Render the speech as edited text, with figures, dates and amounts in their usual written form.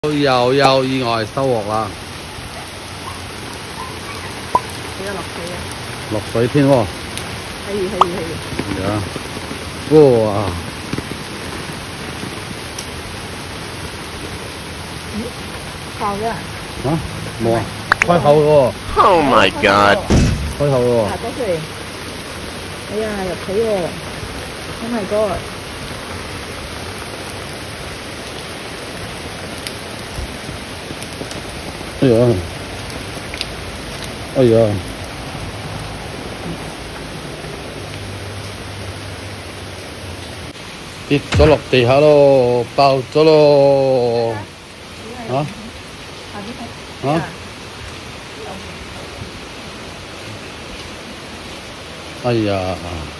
又有意外收穫啦！ 幾有落水啊！ 落水添喎！ 係啊！哇！ 爆咗啊！ 啊？冇啊！開口喎 ！Oh my god！ 開口喎！ 爬咗出嚟！哎呀，入水喎 ！Oh my god！ 哎呀！哎呀！跌咗落地下咯，爆咗咯！啊？啊？哎呀！